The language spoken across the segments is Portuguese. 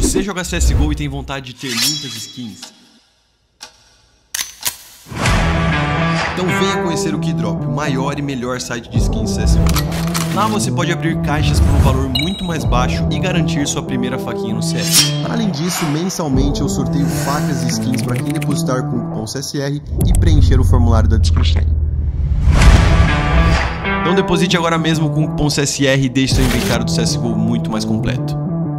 Você joga CSGO e tem vontade de ter muitas skins? Então venha conhecer o Keydrop, o maior e melhor site de skins CSGO. Lá você pode abrir caixas por um valor muito mais baixo e garantir sua primeira faquinha no CS. Além disso, mensalmente eu sorteio facas e skins para quem depositar com o cupom CSR e preencher o formulário da descrição. Então deposite agora mesmo com o cupom CSR e deixe seu inventário do CSGO muito mais completo.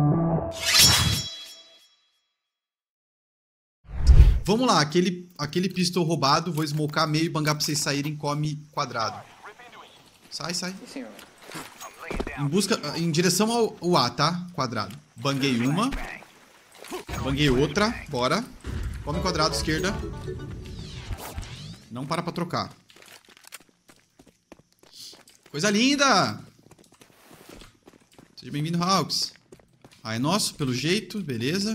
Vamos lá, aquele pistol roubado, vou smocar meio e bangar pra vocês saírem, come quadrado. Sai, sai. Em direção ao A, tá? Quadrado. Banguei uma. Banguei outra. Bora. Come quadrado, esquerda. Não para pra trocar. Coisa linda! Seja bem-vindo, Hawks. Ah, é nosso, pelo jeito. Beleza.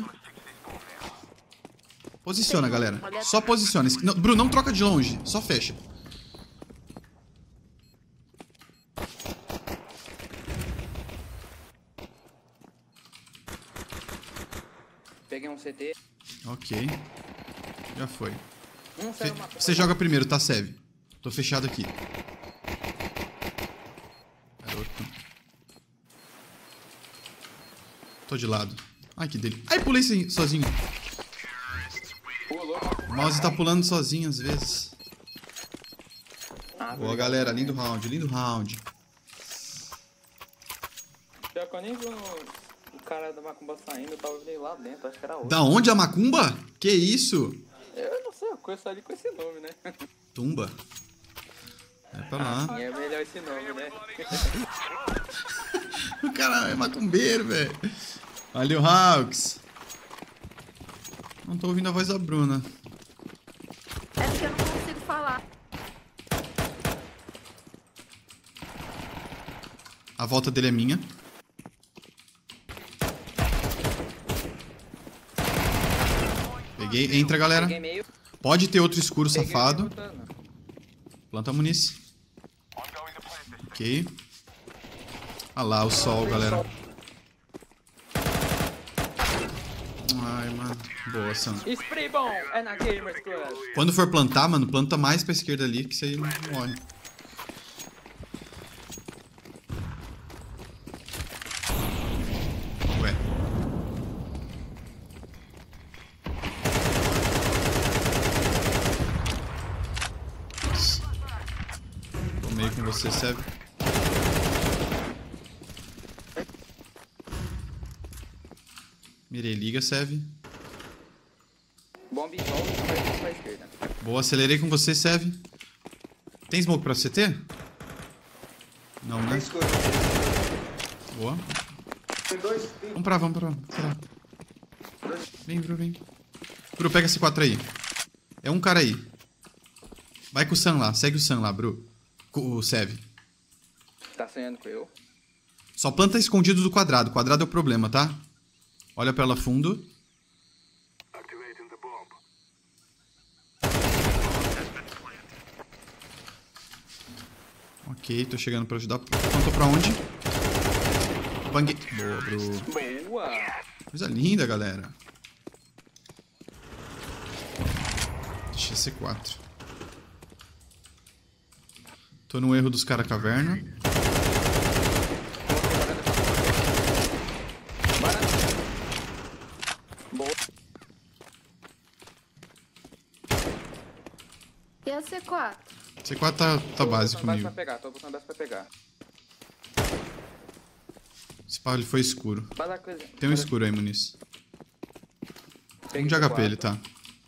Posiciona, galera. Só posiciona. Não, Bruno, não troca de longe. Só fecha. Peguei um CT. Ok. Já foi. Você joga primeiro, tá, Sev? Tô fechado aqui. Garoto. Tô de lado. Ai, que delícia. Ai, pulei sozinho. O mouse tá pulando sozinho às vezes. Boa, galera. Lindo round, lindo round. Pior que eu nem vi o cara da macumba saindo, eu tava vendo lá dentro, acho que era outro. Da onde a macumba? Que isso? Eu não sei, eu conheço ali com esse nome, né? Tumba. É pra lá. E é melhor esse nome, né? O cara é macumbeiro, velho. Valeu, Hawks. Não tô ouvindo a voz da Bruna. É porque eu não consigo falar. A volta dele é minha. Peguei. Entra, galera. Pode ter outro escuro safado. Planta a munição. Ok. Olha lá o sol, galera. Ai, mano. Boa, Sam. Spray bom, é na Gamers Club. Quando for plantar, mano, planta mais pra esquerda ali, que isso aí não morre. Ué. Tô meio com você, Sev. Mirei, liga, Sev. Bomb volta pra esquerda. Boa, acelerei com você, Sev. Tem smoke pra CT? Não, né? Boa. Vamos pra. Será? Vem, Bru, vem. Bru, pega esse 4 aí. É um cara aí. Vai com o Sam lá, segue o Sam lá, Bru. Com o Sev. Tá sonhando com eu? Só planta escondido do quadrado. Quadrado é o problema, tá? Olha pra ela fundo. Ok, tô chegando pra ajudar. Plantou pra onde? Banguei. Boa, Bru. Boa! Coisa linda, galera. Deixa esse 4. Tô no erro dos cara caverna. Boa. E a C4? C4 tá básico comigo. Tô botando base pra pegar. Esse pau ele foi escuro. Bala coisa. Tem um escuro aí, Muniz. Um de HP ele tá.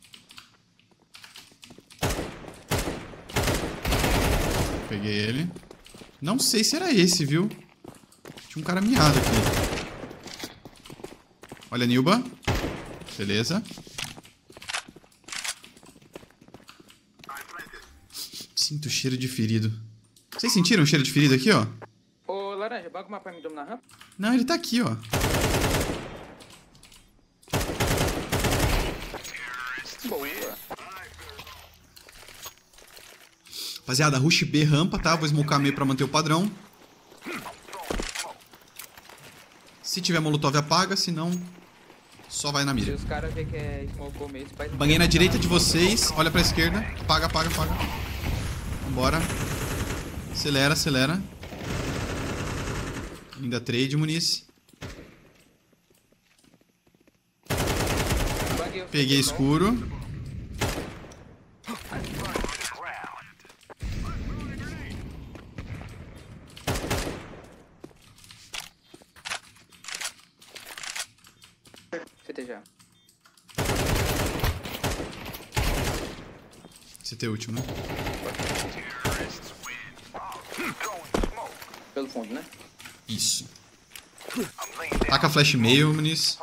Peguei ele. Não sei se era esse, viu? Tinha um cara miado aqui. Olha, Nilba. Beleza. Sinto cheiro de ferido. Vocês sentiram o cheiro de ferido aqui, ó? Ô, Laranja, baga o mapa pra me dominar rampa? Não, ele tá aqui, ó. Boa. Rapaziada, rush B rampa, tá? Vou smocar meio pra manter o padrão. Se tiver molotov, apaga, se não... Só vai na Se mira. os caras verem que é smoke ou meio, faz... Banguei na direita de vocês. Olha pra esquerda. Paga. Vambora. Acelera. Ainda trade, Muniz. Peguei escuro. CT já. CT último, né? Pelo fundo, né? Isso. Taca flash meio, Muniz.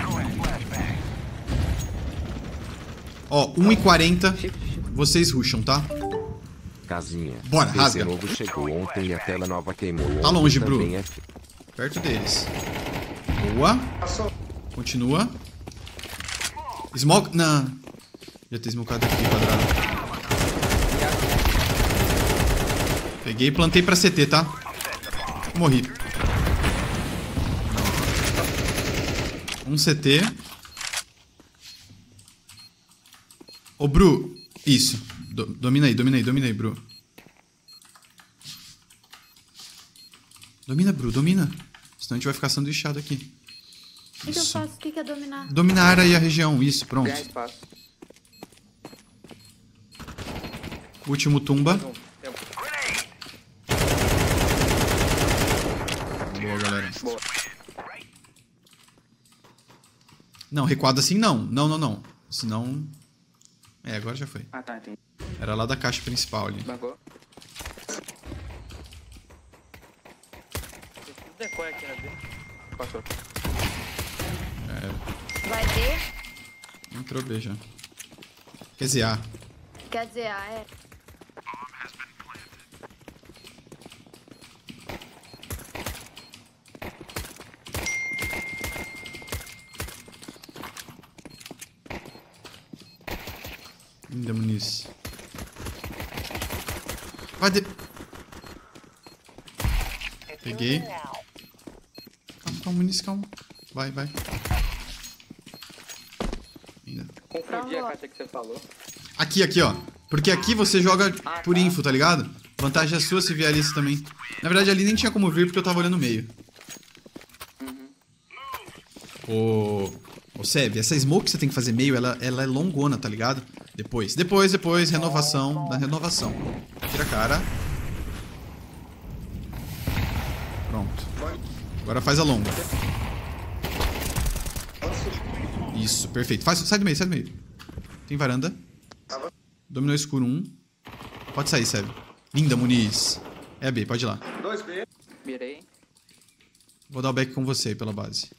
Ó, 1h40. Vocês rusham, tá? Casinha. Bora, PC rasga. novo chegou ontem e a tela nova queimou. Tá longe, Também Bru. é Perto deles. Boa. Continua. Smoke. Não. Já tem smokado aqui, quadrado. Peguei e plantei pra CT, tá? Morri. Um CT. Ô, Bru. Isso. Domina aí, Bru. Domina, Bru, domina. Senão a gente vai ficar sanduichado aqui. O que eu Isso. faço? O que é dominar? Dominar a área e a região. Isso, pronto. Ganhar espaço. Último tumba. Tempo. Boa, galera. Boa. Não, recuado assim não. Não. Senão... É, agora já foi. Ah, tá, entendi. Era lá da caixa principal ali. Bagou. Decoy aqui na B. Passou. Vai ter? Entrou B já. Quer dizer, A. Quer dizer, é. Linda, Muniz. Vai de... Peguei. Calma, Muniz, calma. Vai. Ainda. Confundi a caixa que você falou. Aqui, ó. Porque aqui você joga por tá. info, tá ligado? Vantagem é sua se vier isso também. Na verdade, ali nem tinha como vir porque eu tava olhando o meio. Ô, Sev, essa smoke que você tem que fazer meio, ela é longona, tá ligado? Depois, renovação da renovação. Tira a cara. Pronto. Agora faz a longa. Isso, perfeito. Sai do meio. Tem varanda. Dominou escuro 1. Pode sair, Sev. Linda, Muniz. É B, pode ir lá. 2B. Mirei. Vou dar o back com você aí pela base.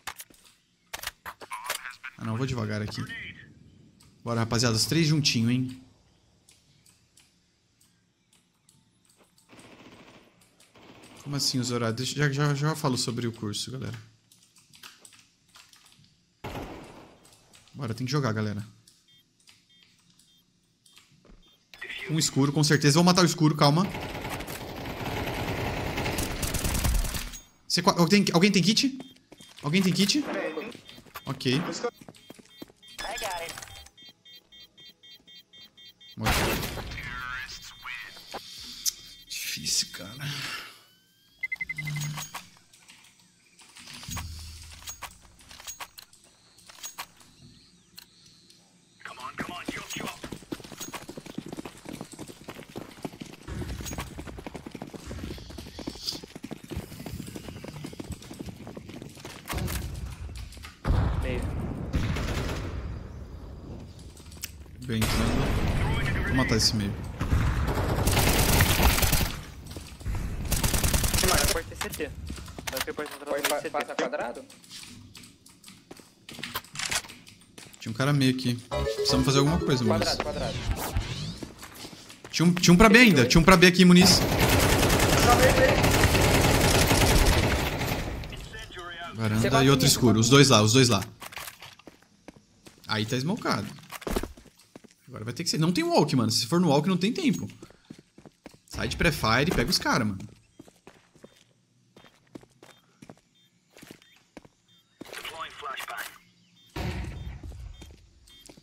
Ah não, vou devagar aqui. Bora, rapaziada, os 3 juntinho, hein? Como assim os horários? Já falo sobre o curso, galera. Bora, tem que jogar, galera. Um escuro, com certeza. Vou matar o escuro, calma. Alguém tem kit? Alguém tem kit? Ok. Morreu. Difícil, cara. Meio. Bem, então... Vou matar esse meio. Pode ter CT. Pode passar quadrado? Tinha um cara meio aqui. Precisamos fazer alguma coisa, Muniz. Quadrado. Tinha um pra B ainda. Tinha um pra B aqui, Muniz. Varanda e outro escuro. Os dois lá. Aí tá smocado. Agora vai ter que ser... Não tem walk, mano. Se for no walk, não tem tempo. Sai de pré-fire e pega os caras, mano.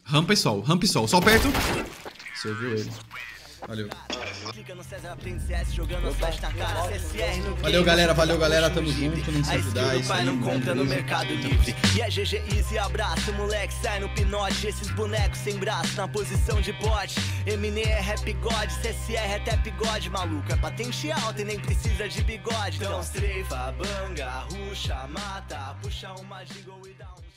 Rampa e sol. Rampa e sol. Sol perto. Serviu ele. Valeu. Valeu, galera. Valeu, galera. Tamo junto. Não se ajudar. Isso aí, não compra no Mercado Livre. E é GG Easy, abraço, moleque. Sai no pinote. Esses bonecos sem braço na posição de bote. Eminem é rap god, CSR é tap god. Maluco, é patente alta e nem precisa de bigode. Então, estreifa, banga, ruxa, mata. Puxa uma jingle e dá um.